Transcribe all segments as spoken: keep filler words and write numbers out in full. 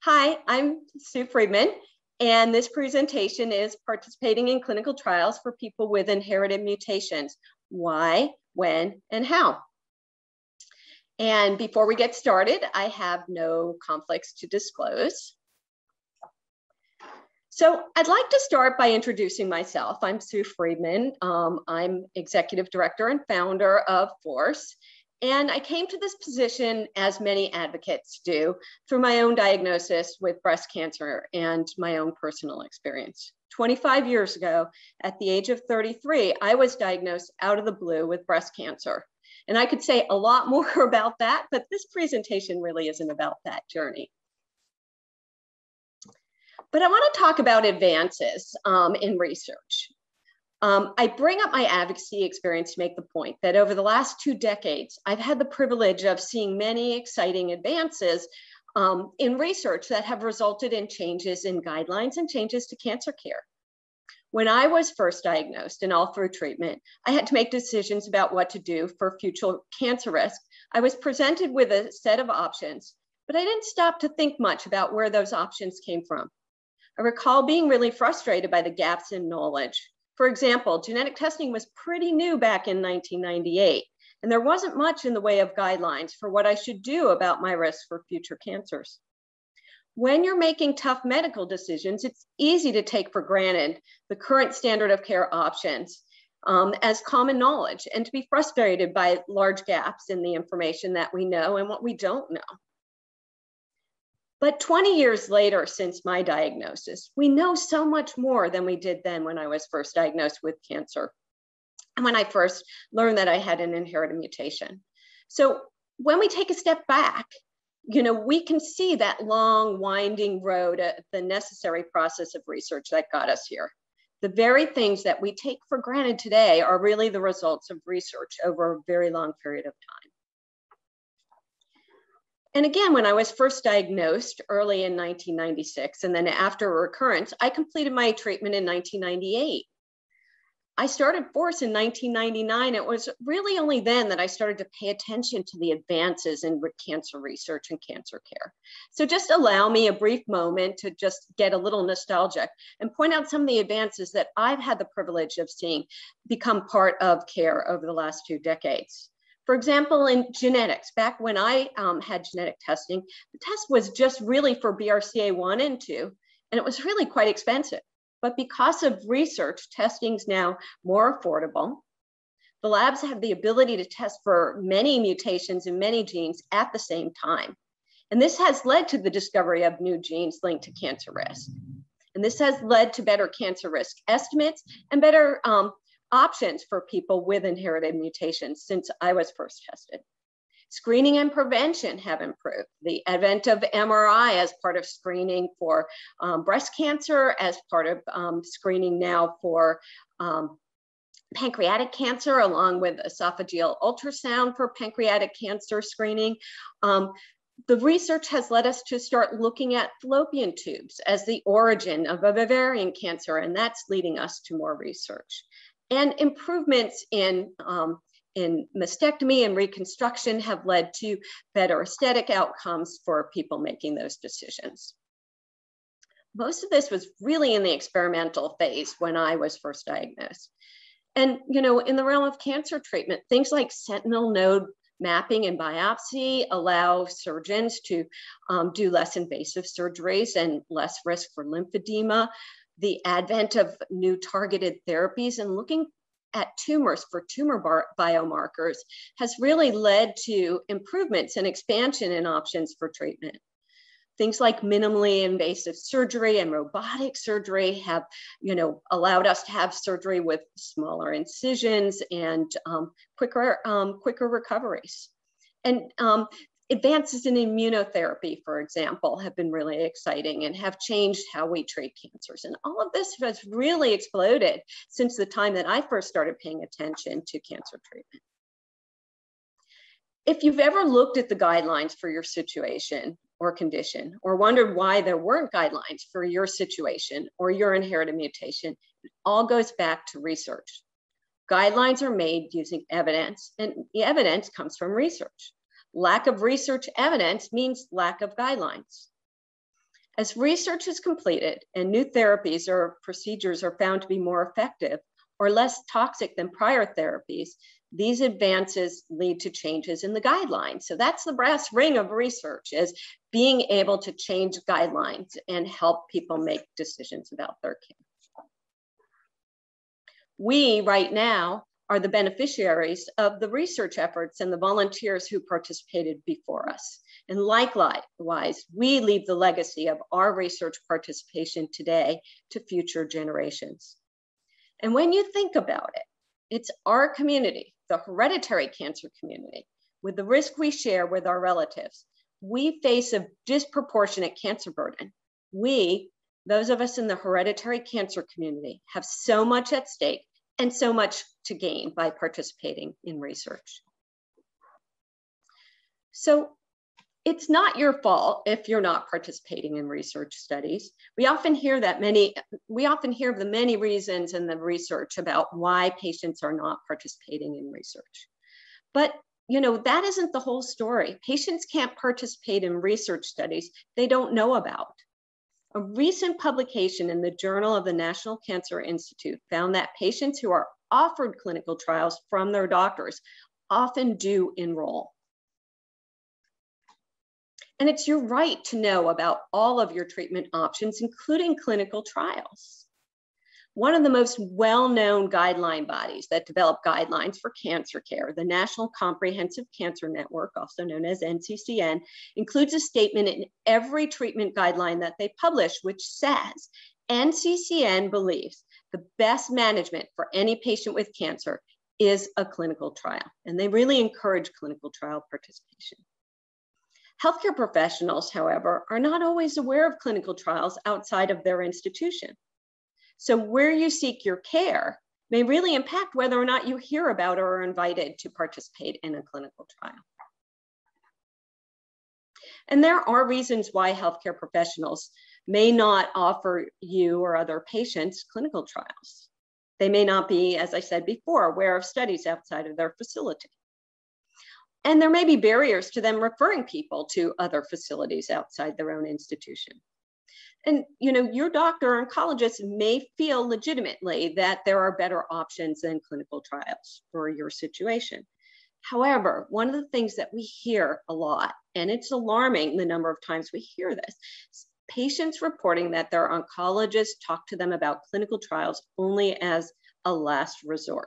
Hi, I'm Sue Friedman, and this presentation is participating in clinical trials for people with inherited mutations. Why, when, and how. And before we get started, I have no conflicts to disclose. So I'd like to start by introducing myself. I'm Sue Friedman. Um, I'm executive director and founder of FORCE. And I came to this position, as many advocates do, through my own diagnosis with breast cancer and my own personal experience. twenty-five years ago, at the age of thirty-three, I was diagnosed out of the blue with breast cancer. And I could say a lot more about that, but this presentation really isn't about that journey. But I want to talk about advances um, in research. Um, I bring up my advocacy experience to make the point that over the last two decades, I've had the privilege of seeing many exciting advances um, in research that have resulted in changes in guidelines and changes to cancer care. When I was first diagnosed and all through treatment, I had to make decisions about what to do for future cancer risk. I was presented with a set of options, but I didn't stop to think much about where those options came from. I recall being really frustrated by the gaps in knowledge. For example, genetic testing was pretty new back in nineteen ninety-eight, and there wasn't much in the way of guidelines for what I should do about my risk for future cancers. When you're making tough medical decisions, it's easy to take for granted the current standard of care options um, as common knowledge and to be frustrated by large gaps in the information that we know and what we don't know. But twenty years later, since my diagnosis, we know so much more than we did then when I was first diagnosed with cancer and when I first learned that I had an inherited mutation. So when we take a step back, you know, we can see that long, winding road, uh, the necessary process of research that got us here. The very things that we take for granted today are really the results of research over a very long period of time. And again, when I was first diagnosed early in nineteen ninety-six, and then after a recurrence, I completed my treatment in nineteen ninety-eight. I started FORCE in nineteen ninety-nine. It was really only then that I started to pay attention to the advances in cancer research and cancer care. So just allow me a brief moment to just get a little nostalgic and point out some of the advances that I've had the privilege of seeing become part of care over the last two decades. For example, in genetics, back when I um, had genetic testing, the test was just really for B R C A one and two, and it was really quite expensive. But because of research, testing's now more affordable. The labs have the ability to test for many mutations in many genes at the same time. And this has led to the discovery of new genes linked to cancer risk. And this has led to better cancer risk estimates and better um, options for people with inherited mutations since I was first tested. Screening and prevention have improved. The advent of M R I as part of screening for um, breast cancer, as part of um, screening now for um, pancreatic cancer, along with esophageal ultrasound for pancreatic cancer screening. Um, the research has led us to start looking at fallopian tubes as the origin of ovarian cancer, and that's leading us to more research. And improvements in, um, in mastectomy and reconstruction have led to better aesthetic outcomes for people making those decisions. Most of this was really in the experimental phase when I was first diagnosed. And, you know, in the realm of cancer treatment, things like sentinel node mapping and biopsy allow surgeons to um, do less invasive surgeries and less risk for lymphedema. The advent of new targeted therapies and looking at tumors for tumor biomarkers has really led to improvements and expansion in options for treatment. Things like minimally invasive surgery and robotic surgery have, you know, allowed us to have surgery with smaller incisions and um, quicker, um, quicker recoveries. And um, advances in immunotherapy, for example, have been really exciting and have changed how we treat cancers. And all of this has really exploded since the time that I first started paying attention to cancer treatment. If you've ever looked at the guidelines for your situation or condition, or wondered why there weren't guidelines for your situation or your inherited mutation, it all goes back to research. Guidelines are made using evidence, and the evidence comes from research. Lack of research evidence means lack of guidelines. As research is completed and new therapies or procedures are found to be more effective or less toxic than prior therapies, these advances lead to changes in the guidelines. So that's the brass ring of research, is being able to change guidelines and help people make decisions about their care. We right now are the beneficiaries of the research efforts and the volunteers who participated before us. And likewise, we leave the legacy of our research participation today to future generations. And when you think about it, it's our community, the hereditary cancer community, with the risk we share with our relatives. We face a disproportionate cancer burden. We, those of us in the hereditary cancer community, have so much at stake and so much to gain by participating in research. So it's not your fault if you're not participating in research studies. We often hear that many, we often hear of the many reasons in the research about why patients are not participating in research. But you know, that isn't the whole story. Patients can't participate in research studies they don't know about. A recent publication in the Journal of the National Cancer Institute found that patients who are offered clinical trials from their doctors often do enroll. And it's your right to know about all of your treatment options, including clinical trials. One of the most well-known guideline bodies that develop guidelines for cancer care, the National Comprehensive Cancer Network, also known as N C C N, includes a statement in every treatment guideline that they publish, which says, N C C N believes the best management for any patient with cancer is a clinical trial. And they really encourage clinical trial participation. Healthcare professionals, however, are not always aware of clinical trials outside of their institution. So where you seek your care may really impact whether or not you hear about or are invited to participate in a clinical trial. And there are reasons why healthcare professionals may not offer you or other patients clinical trials. They may not be, as I said before, aware of studies outside of their facility. And there may be barriers to them referring people to other facilities outside their own institution. And you know, your doctor or oncologist may feel legitimately that there are better options than clinical trials for your situation. However, one of the things that we hear a lot, and it's alarming the number of times we hear this, is patients reporting that their oncologists talk to them about clinical trials only as a last resort.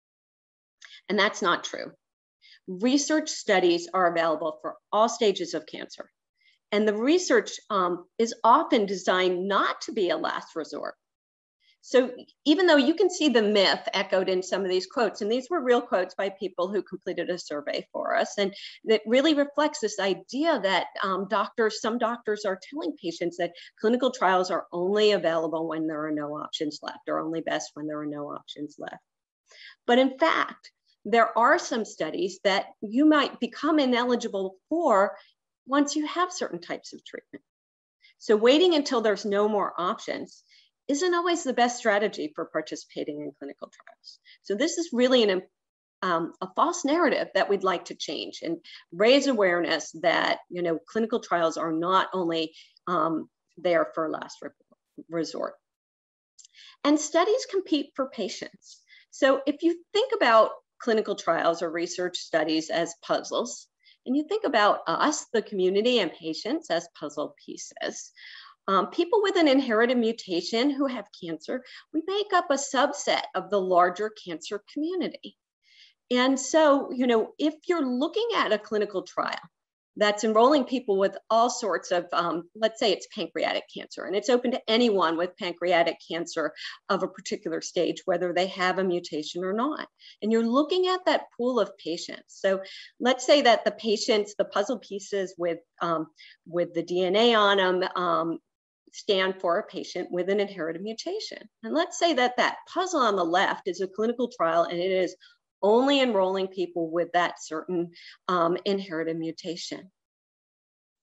And that's not true. Research studies are available for all stages of cancer. And the research um, is often designed not to be a last resort. So even though you can see the myth echoed in some of these quotes, and these were real quotes by people who completed a survey for us, and that really reflects this idea that um, doctors, some doctors are telling patients that clinical trials are only available when there are no options left, or only best when there are no options left. But in fact, there are some studies that you might become ineligible for once you have certain types of treatment. So waiting until there's no more options isn't always the best strategy for participating in clinical trials. So this is really an, um, a false narrative that we'd like to change and raise awareness that, you know, clinical trials are not only um, there for last re resort. And studies compete for patients. So if you think about clinical trials or research studies as puzzles, and you think about us, the community, and patients as puzzle pieces, um, people with an inherited mutation who have cancer, we make up a subset of the larger cancer community. And so, you know, if you're looking at a clinical trial that's enrolling people with all sorts of, um, let's say it's pancreatic cancer, and it's open to anyone with pancreatic cancer of a particular stage, whether they have a mutation or not. And you're looking at that pool of patients. So let's say that the patients, the puzzle pieces with, um, with the D N A on them um, stand for a patient with an inherited mutation. And let's say that that puzzle on the left is a clinical trial, and it is only enrolling people with that certain um, inherited mutation.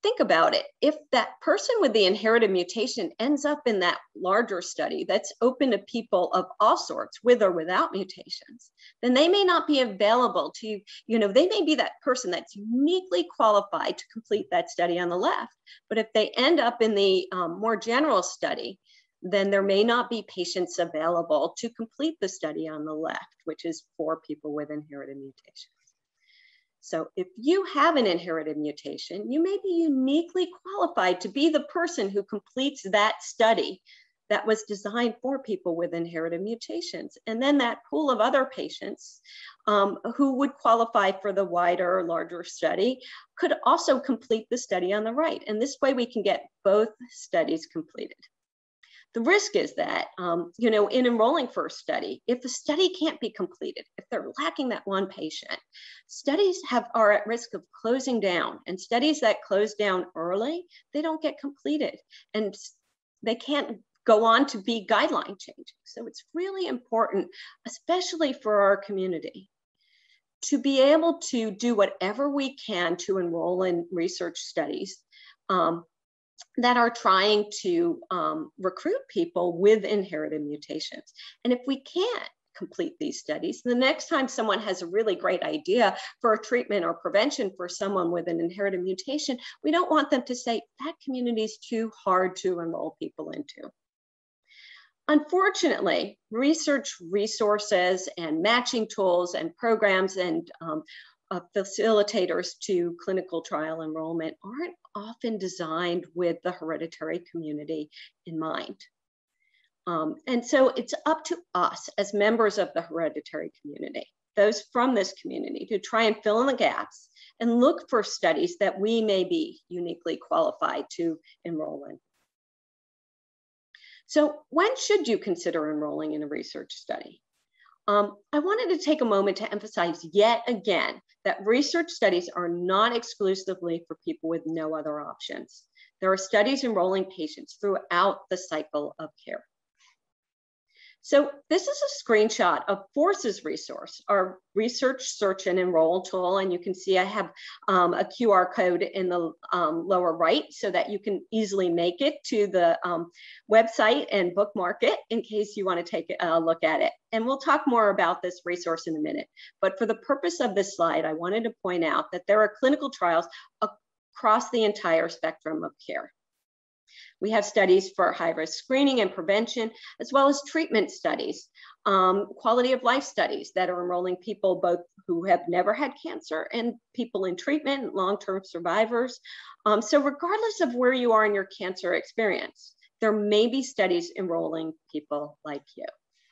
think about it. If that person with the inherited mutation ends up in that larger study that's open to people of all sorts, with or without mutations, then they may not be available to, you know, they may be that person that's uniquely qualified to complete that study on the left. But if they end up in the um, more general study, then there may not be patients available to complete the study on the left, which is for people with inherited mutations. So if you have an inherited mutation, you may be uniquely qualified to be the person who completes that study that was designed for people with inherited mutations. And then that pool of other patients um, who would qualify for the wider or larger study could also complete the study on the right. And this way we can get both studies completed. The risk is that, um, you know, in enrolling for a study, if the study can't be completed, if they're lacking that one patient, studies have are at risk of closing down. And studies that close down early, they don't get completed. And they can't go on to be guideline changing. So it's really important, especially for our community, to be able to do whatever we can to enroll in research studies um, that are trying to um, recruit people with inherited mutations. And if we can't complete these studies, the next time someone has a really great idea for a treatment or prevention for someone with an inherited mutation, we don't want them to say, that community is too hard to enroll people into. Unfortunately, research resources and matching tools and programs and um, uh, facilitators to clinical trial enrollment aren't often designed with the hereditary community in mind. Um, and so it's up to us as members of the hereditary community, those from this community, to try and fill in the gaps and look for studies that we may be uniquely qualified to enroll in. So when should you consider enrolling in a research study? Um, I wanted to take a moment to emphasize yet again that research studies are not exclusively for people with no other options. There are studies enrolling patients throughout the cycle of care. So this is a screenshot of FORCE's resource, our research search and enroll tool. And you can see I have um, a Q R code in the um, lower right so that you can easily make it to the um, website and bookmark it in case you want to take a look at it. And we'll talk more about this resource in a minute. But for the purpose of this slide, I wanted to point out that there are clinical trials across the entire spectrum of care. We have studies for high-risk screening and prevention, as well as treatment studies, um, quality of life studies that are enrolling people both who have never had cancer and people in treatment, long-term survivors. Um, so regardless of where you are in your cancer experience, there may be studies enrolling people like you.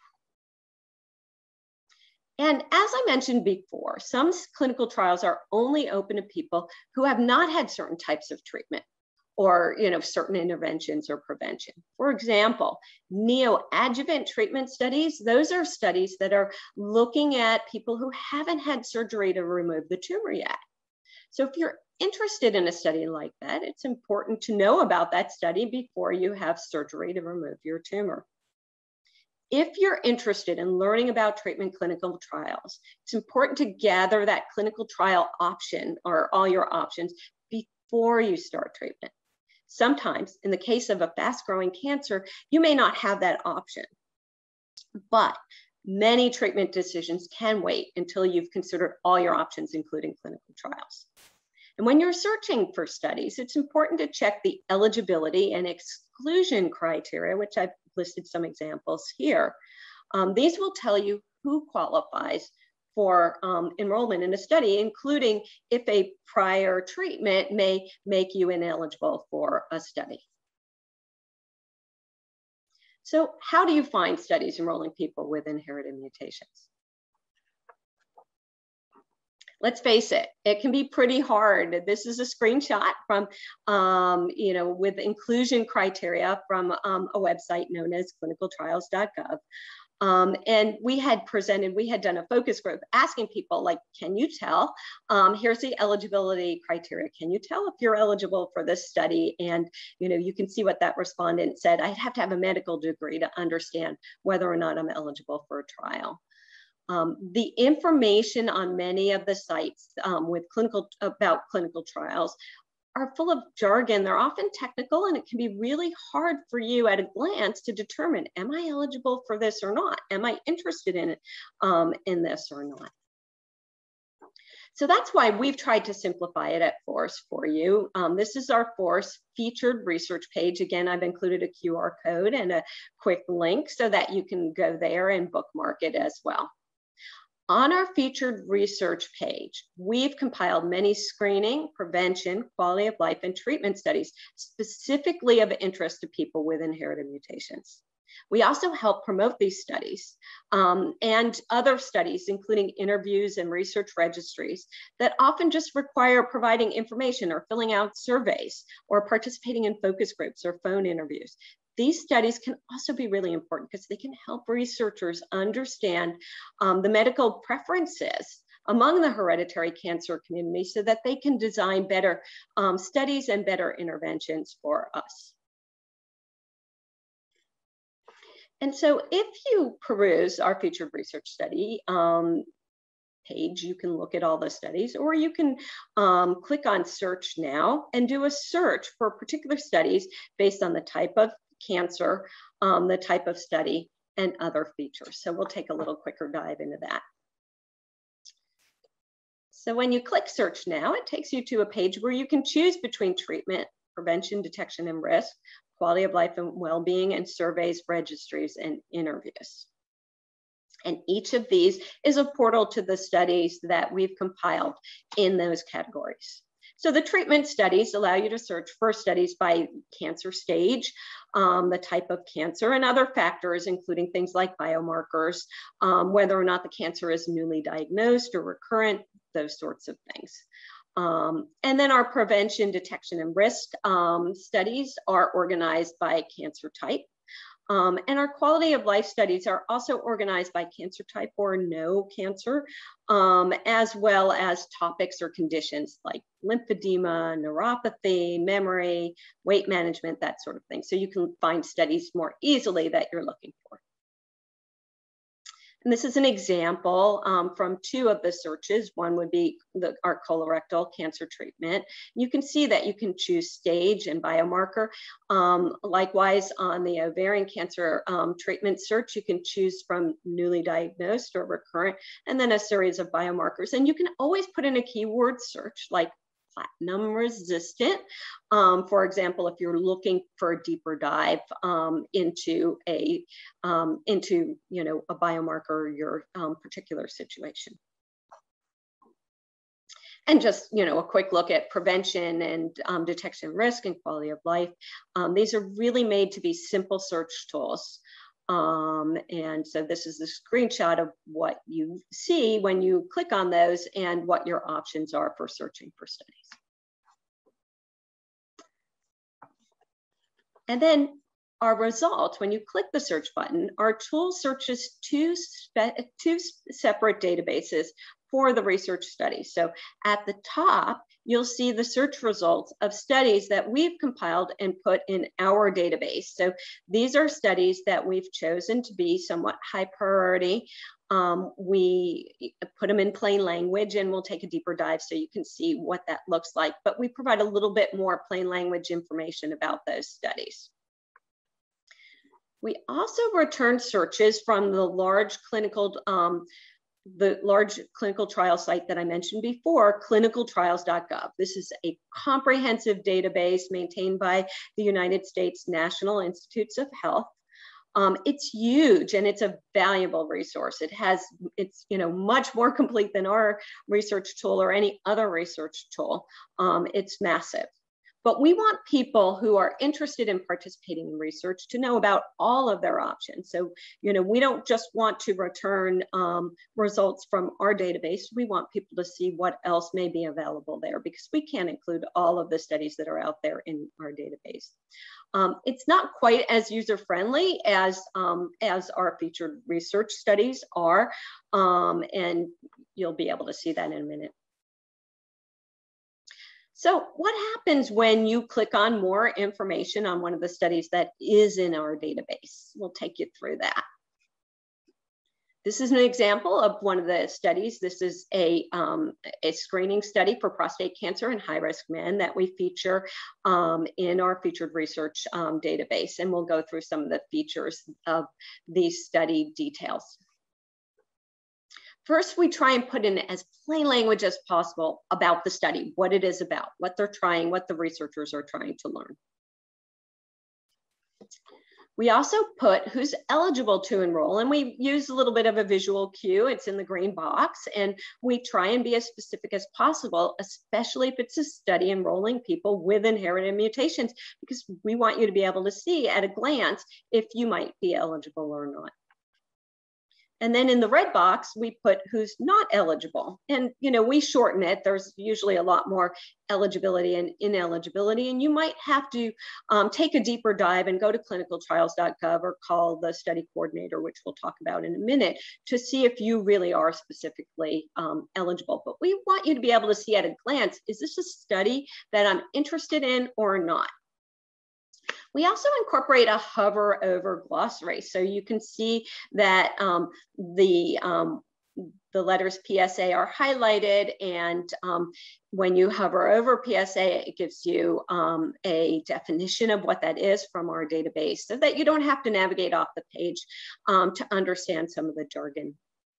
And as I mentioned before, some clinical trials are only open to people who have not had certain types of treatment, or you know, certain interventions or prevention. For example, neoadjuvant treatment studies, those are studies that are looking at people who haven't had surgery to remove the tumor yet. So if you're interested in a study like that, it's important to know about that study before you have surgery to remove your tumor. If you're interested in learning about treatment clinical trials, it's important to gather that clinical trial option or all your options before you start treatment. Sometimes, in the case of a fast-growing cancer, you may not have that option, but many treatment decisions can wait until you've considered all your options, including clinical trials. And when you're searching for studies, it's important to check the eligibility and exclusion criteria, which I've listed some examples here. Um, these will tell you who qualifies for um, enrollment in a study, including if a prior treatment may make you ineligible for a study. So how do you find studies enrolling people with inherited mutations? Let's face it, it can be pretty hard. This is a screenshot from, um, you know, with inclusion criteria from um, a website known as clinical trials dot gov. Um, and we had presented, we had done a focus group asking people like, can you tell, um, here's the eligibility criteria. Can you tell if you're eligible for this study? And, you know, you can see what that respondent said. I'd have to have a medical degree to understand whether or not I'm eligible for a trial. Um, the information on many of the sites um, with clinical, about clinical trials are full of jargon. They're often technical, and it can be really hard for you at a glance to determine, am I eligible for this or not? Am I interested in it, um, in this or not? So that's why we've tried to simplify it at FORCE for you. Um, this is our FORCE featured research page. Again, I've included a Q R code and a quick link so that you can go there and bookmark it as well. On our featured research page, we've compiled many screening, prevention, quality of life, and treatment studies specifically of interest to people with inherited mutations. We also help promote these studies um, and other studies, including interviews and research registries that often just require providing information or filling out surveys or participating in focus groups or phone interviews. These studies can also be really important because they can help researchers understand um, the medical preferences among the hereditary cancer community so that they can design better um, studies and better interventions for us. And so if you peruse our featured research study um, page, you can look at all the studies, or you can um, click on search now and do a search for particular studies based on the type of cancer, um, the type of study, and other features. So we'll take a little quicker dive into that. So when you click search now, it takes you to a page where you can choose between treatment, prevention, detection, and risk, quality of life and well-being, and surveys, registries, and interviews. And each of these is a portal to the studies that we've compiled in those categories. So the treatment studies allow you to search for studies by cancer stage, um, the type of cancer, and other factors, including things like biomarkers, um, whether or not the cancer is newly diagnosed or recurrent, those sorts of things. Um, and then our prevention, detection, and risk um, studies are organized by cancer type. Um, and our quality of life studies are also organized by cancer type or no cancer, um, as well as topics or conditions like lymphedema, neuropathy, memory, weight management, that sort of thing. So you can find studies more easily that you're looking for. And this is an example um, from two of the searches. One would be the, our colorectal cancer treatment. You can see that you can choose stage and biomarker. Um, likewise, on the ovarian cancer um, treatment search, you can choose from newly diagnosed or recurrent, and then a series of biomarkers. And you can always put in a keyword search like platinum resistant. Um, for example, if you're looking for a deeper dive um, into a um, into you know a biomarker or your um, particular situation. And just you know a quick look at prevention and um, detection risk and quality of life. Um, these are really made to be simple search tools. Um, and so this is the screenshot of what you see when you click on those and what your options are for searching for studies. And then our results, when you click the search button, our tool searches two, two separate databases for the research study. So at the top, you'll see the search results of studies that we've compiled and put in our database. So these are studies that we've chosen to be somewhat high priority. Um, we put them in plain language, and we'll take a deeper dive so you can see what that looks like. But we provide a little bit more plain language information about those studies. We also return searches from the large clinical um, the large clinical trial site that I mentioned before, clinical trials dot gov. This is a comprehensive database maintained by the United States National Institutes of Health. Um, it's huge and it's a valuable resource. It has, it's you know much more complete than our research tool or any other research tool. Um, it's massive. But we want people who are interested in participating in research to know about all of their options. So, you know, we don't just want to return um, results from our database. We want people to see what else may be available there because we can't include all of the studies that are out there in our database. Um, it's not quite as user-friendly as, um, as our featured research studies are, um, and you'll be able to see that in a minute. So what happens when you click on more information on one of the studies that is in our database? We'll take you through that. This is an example of one of the studies. This is a, um, a screening study for prostate cancer in high-risk men that we feature um, in our featured research um, database. And we'll go through some of the features of these study details. First, we try and put in as plain language as possible about the study, what it is about, what they're trying, what the researchers are trying to learn. We also put who's eligible to enroll, and we use a little bit of a visual cue. It's in the green box, and we try and be as specific as possible, especially if it's a study enrolling people with inherited mutations, because we want you to be able to see at a glance if you might be eligible or not. And then in the red box, we put who's not eligible. And, you know, we shorten it. There's usually a lot more eligibility and ineligibility. And you might have to um, take a deeper dive and go to clinical trials dot gov or call the study coordinator, which we'll talk about in a minute, to see if you really are specifically um, eligible. But we want you to be able to see at a glance, is this a study that I'm interested in or not? We also incorporate a hover over glossary. So you can see that um, the, um, the letters P S A are highlighted, and um, when you hover over P S A, it gives you um, a definition of what that is from our database so that you don't have to navigate off the page um, to understand some of the jargon.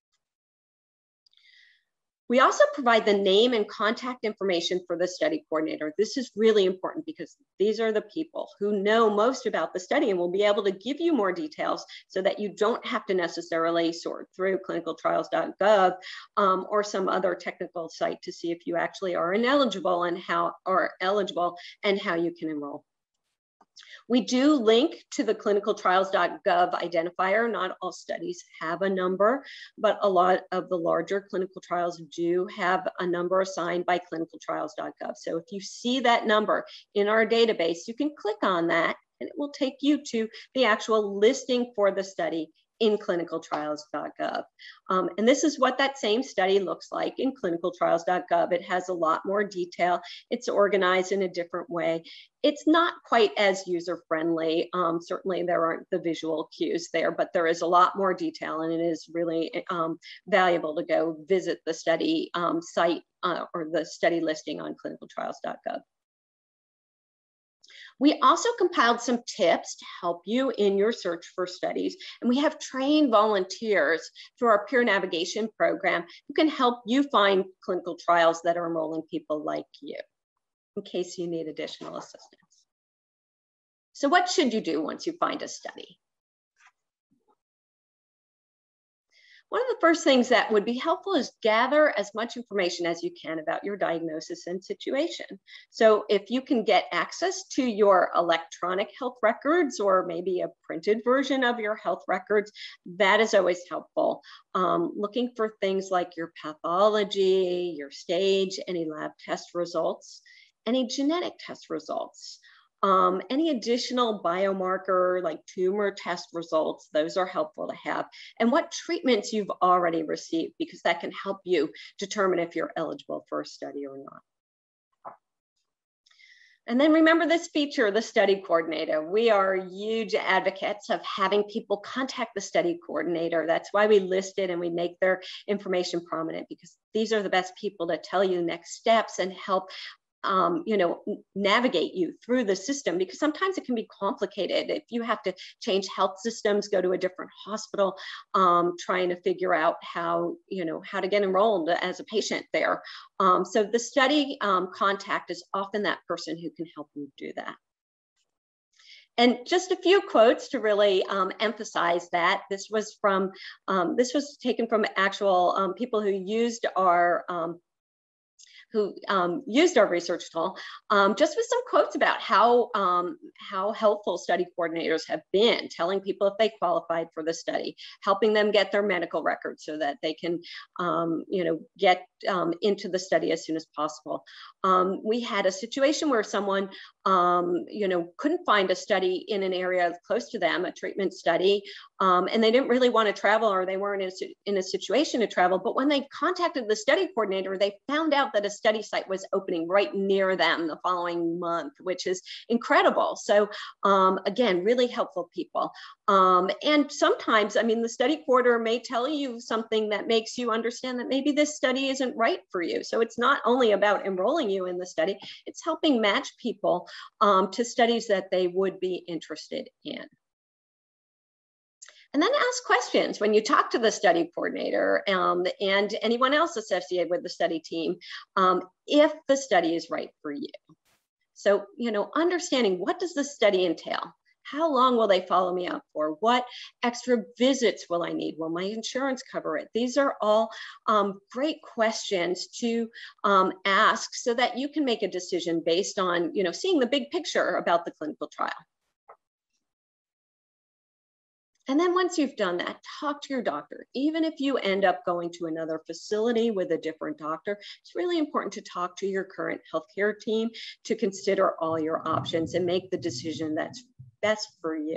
We also provide the name and contact information for the study coordinator. This is really important because these are the people who know most about the study and will be able to give you more details so that you don't have to necessarily sort through clinical trials dot gov um, or some other technical site to see if you actually are ineligible and how are eligible and how you can enroll. We do link to the clinical trials dot gov identifier. Not all studies have a number, but a lot of the larger clinical trials do have a number assigned by clinical trials dot gov. So if you see that number in our database, you can click on that and it will take you to the actual listing for the study in clinical trials dot gov. Um, and this is what that same study looks like in clinical trials dot gov. It has a lot more detail. It's organized in a different way. It's not quite as user-friendly. Um, certainly there aren't the visual cues there, but there is a lot more detail, and it is really um, valuable to go visit the study um, site uh, or the study listing on clinical trials dot gov. We also compiled some tips to help you in your search for studies, and we have trained volunteers through our peer navigation program who can help you find clinical trials that are enrolling people like you, in case you need additional assistance. So what should you do once you find a study? One of the first things that would be helpful is gather as much information as you can about your diagnosis and situation. So if you can get access to your electronic health records or maybe a printed version of your health records, that is always helpful. Um, looking for things like your pathology, your stage, any lab test results, any genetic test results. Um, any additional biomarker like tumor test results, those are helpful to have. And what treatments you've already received, because that can help you determine if you're eligible for a study or not. And then remember this feature, the study coordinator. We are huge advocates of having people contact the study coordinator. That's why we list it and we make their information prominent, because these are the best people to tell you the next steps and help Um, you know, navigate you through the system, because sometimes it can be complicated. If you have to change health systems, go to a different hospital, um, trying to figure out how, you know, how to get enrolled as a patient there. Um, so the study um, contact is often that person who can help you do that. And just a few quotes to really um, emphasize that. This was from, um, this was taken from actual um, people who used our um, who um, used our research tool, um, just with some quotes about how, um, how helpful study coordinators have been, telling people if they qualified for the study, helping them get their medical records so that they can um, you know, get um, into the study as soon as possible. Um, we had a situation where someone, um, you know, couldn't find a study in an area close to them, a treatment study, um, and they didn't really want to travel, or they weren't in a, in a situation to travel. But when they contacted the study coordinator, they found out that a study site was opening right near them the following month, which is incredible. So um, again, really helpful people. Um, and sometimes, I mean, the study coordinator may tell you something that makes you understand that maybe this study isn't right for you. So it's not only about enrolling you in the study, it's helping match people um, to studies that they would be interested in. And then ask questions when you talk to the study coordinator um, and anyone else associated with the study team, um, if the study is right for you. So, you know, understanding, what does the study entail? How long will they follow me up for? What extra visits will I need? Will my insurance cover it? These are all um, great questions to um, ask so that you can make a decision based on, you know, seeing the big picture about the clinical trial. And then once you've done that, talk to your doctor. Even if you end up going to another facility with a different doctor, it's really important to talk to your current healthcare team to consider all your options and make the decision that's best for you.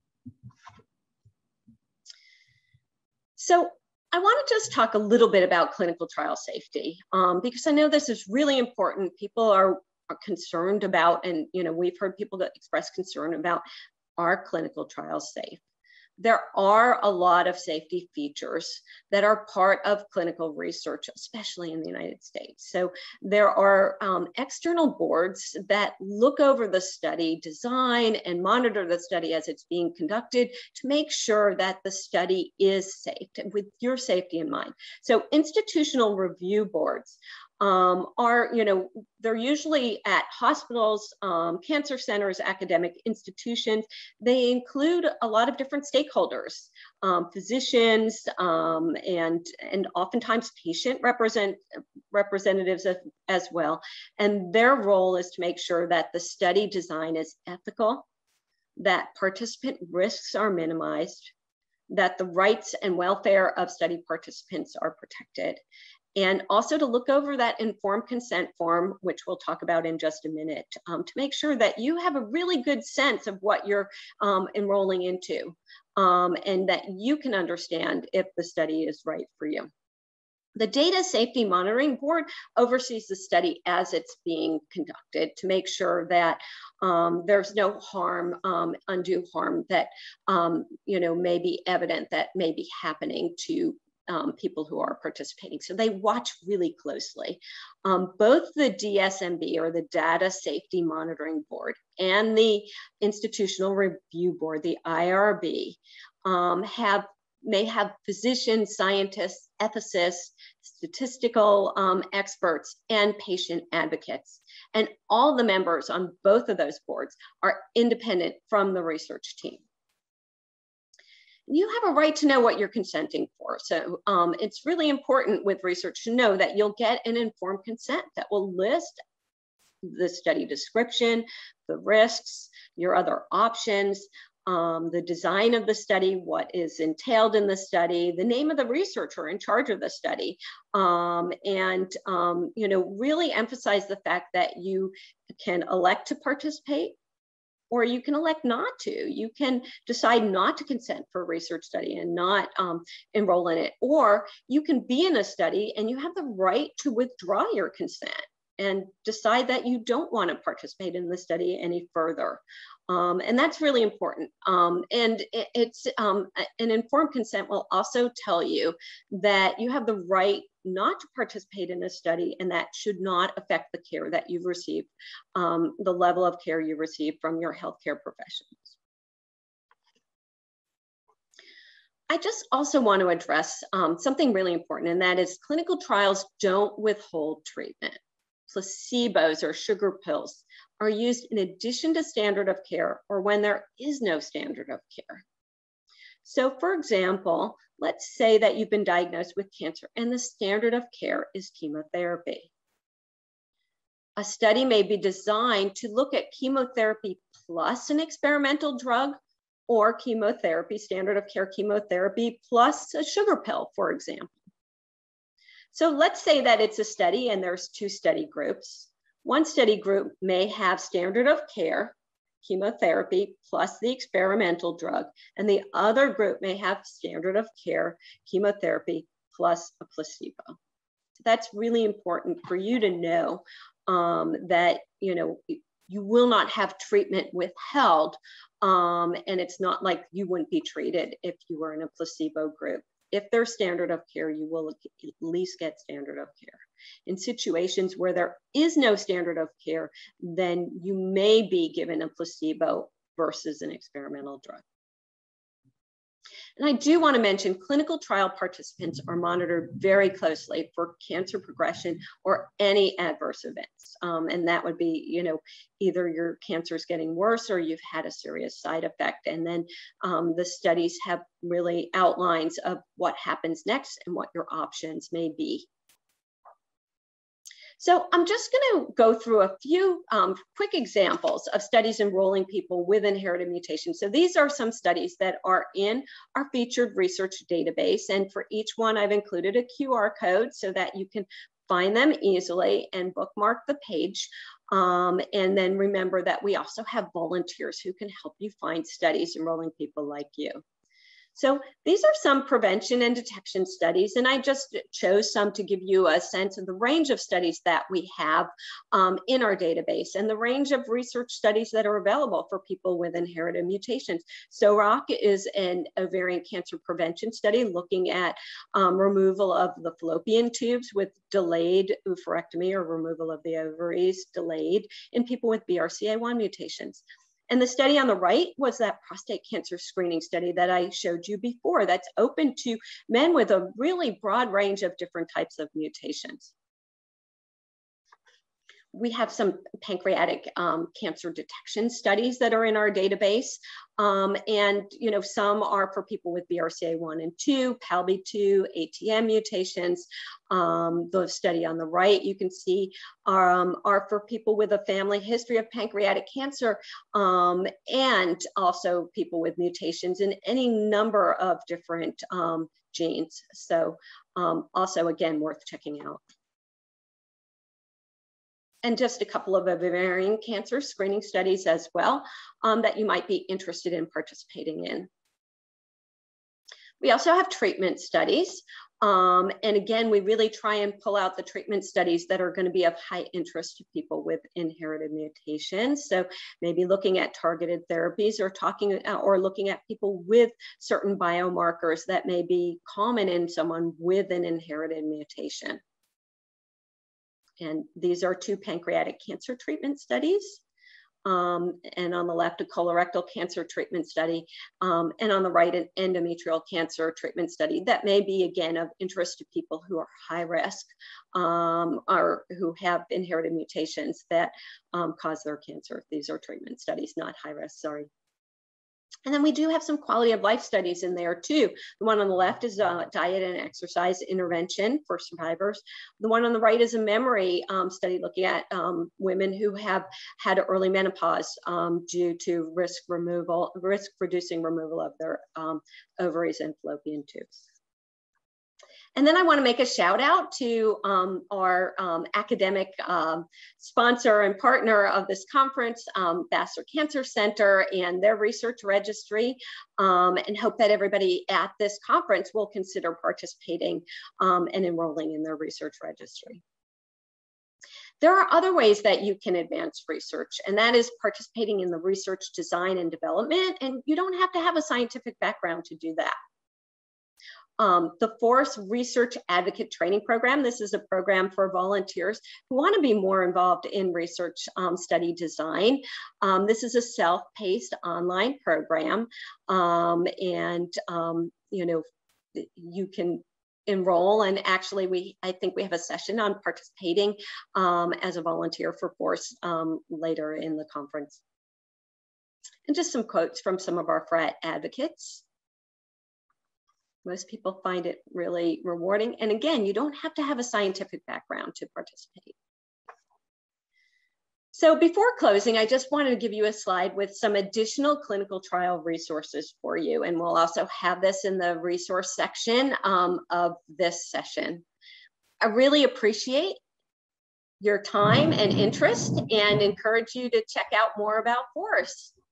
So I want to just talk a little bit about clinical trial safety, um, because I know this is really important. People are, are concerned about, and you know, we've heard people that express concern about, are clinical trials safe? There are a lot of safety features that are part of clinical research, especially in the United States. So there are um, external boards that look over the study design and monitor the study as it's being conducted to make sure that the study is safe, with your safety in mind. So institutional review boards Um, are, you know, they're usually at hospitals, um, cancer centers, academic institutions. They include a lot of different stakeholders, um, physicians, um, and, and oftentimes patient represent, representatives as, as well. And their role is to make sure that the study design is ethical, that participant risks are minimized, that the rights and welfare of study participants are protected, and also to look over that informed consent form, which we'll talk about in just a minute, um, to make sure that you have a really good sense of what you're um, enrolling into, um, and that you can understand if the study is right for you. The Data Safety Monitoring Board oversees the study as it's being conducted to make sure that um, there's no harm, um, undue harm that um, you know, may be evident that may be happening to Um, people who are participating. So they watch really closely. Um, both the D S M B, or the Data Safety Monitoring Board, and the Institutional Review Board, the I R B, um, have may have physicians, scientists, ethicists, statistical um, experts, and patient advocates. And all the members on both of those boards are independent from the research team. You have a right to know what you're consenting for. So um, it's really important with research to know that you'll get an informed consent that will list the study description, the risks, your other options, um, the design of the study, what is entailed in the study, the name of the researcher in charge of the study, um, and um, you know, really emphasize the fact that you can elect to participate, or you can elect not to. You can decide not to consent for a research study and not um, enroll in it. Or you can be in a study and you have the right to withdraw your consent and decide that you don't want to participate in the study any further. Um, and that's really important. Um, and it, it's um, an informed consent will also tell you that you have the right not to participate in a study, and that should not affect the care that you've received, um, the level of care you receive from your healthcare professionals. I just also want to address um, something really important, and that is clinical trials don't withhold treatment. Placebos or sugar pills are used in addition to standard of care, or when there is no standard of care. So for example, let's say that you've been diagnosed with cancer and the standard of care is chemotherapy. A study may be designed to look at chemotherapy plus an experimental drug, or chemotherapy, standard of care chemotherapy plus a sugar pill, for example. So let's say that it's a study and there's two study groups. One study group may have standard of care, chemotherapy plus the experimental drug, and the other group may have standard of care, chemotherapy plus a placebo. That's really important for you to know um, that, you know, you will not have treatment withheld, um, and it's not like you wouldn't be treated if you were in a placebo group. If there's standard of care, you will at least get standard of care. In situations where there is no standard of care, then you may be given a placebo versus an experimental drug. And I do want to mention clinical trial participants are monitored very closely for cancer progression or any adverse events. Um, and that would be, you know, either your cancer is getting worse or you've had a serious side effect. And then um, the studies have really outlines of what happens next and what your options may be. So I'm just going to go through a few um, quick examples of studies enrolling people with inherited mutations. So these are some studies that are in our featured research database. And for each one, I've included a Q R code so that you can find them easily and bookmark the page. Um, and then remember that we also have volunteers who can help you find studies enrolling people like you. So these are some prevention and detection studies, and I just chose some to give you a sense of the range of studies that we have um, in our database and the range of research studies that are available for people with inherited mutations. So SORAC is an ovarian cancer prevention study looking at um, removal of the fallopian tubes with delayed oophorectomy or removal of the ovaries delayed in people with B R C A one mutations. And the study on the right was that prostate cancer screening study that I showed you before that's open to men with a really broad range of different types of mutations. We have some pancreatic um, cancer detection studies that are in our database. Um, and, you know, some are for people with B R C A one and two, P A L B two, A T M mutations. Um, the study on the right, you can see, um, are for people with a family history of pancreatic cancer um, and also people with mutations in any number of different um, genes. So um, also, again, worth checking out. And just a couple of ovarian cancer screening studies as well um, that you might be interested in participating in. We also have treatment studies. Um, and again, we really try and pull out the treatment studies that are going to be of high interest to people with inherited mutations. So maybe looking at targeted therapies or talking or looking at people with certain biomarkers that may be common in someone with an inherited mutation. And these are two pancreatic cancer treatment studies. Um, and on the left, a colorectal cancer treatment study. Um, and on the right, an endometrial cancer treatment study that may be, again, of interest to people who are high risk um, or who have inherited mutations that um, cause their cancer. These are treatment studies, not high risk, sorry. And then we do have some quality of life studies in there too. The one on the left is a diet and exercise intervention for survivors. The one on the right is a memory um, study looking at um, women who have had early menopause um, due to risk removal, risk reducing removal of their um, ovaries and fallopian tubes. And then I want to make a shout out to um, our um, academic um, sponsor and partner of this conference, um, Vassar Cancer Center, and their research registry, um, and hope that everybody at this conference will consider participating um, and enrolling in their research registry. There are other ways that you can advance research, and that is participating in the research design and development, and you don't have to have a scientific background to do that. Um, the FORCE Research Advocate Training Program. This is a program for volunteers who want to be more involved in research um, study design. Um, this is a self-paced online program, um, and um, you know, you can enroll, and actually we I think we have a session on participating um, as a volunteer for FORCE um, later in the conference. And just some quotes from some of our F R A T advocates. Most people find it really rewarding. And again, you don't have to have a scientific background to participate. So before closing, I just wanted to give you a slide with some additional clinical trial resources for you. And we'll also have this in the resource section um, of this session. I really appreciate your time and interest and encourage you to check out more about FORCE.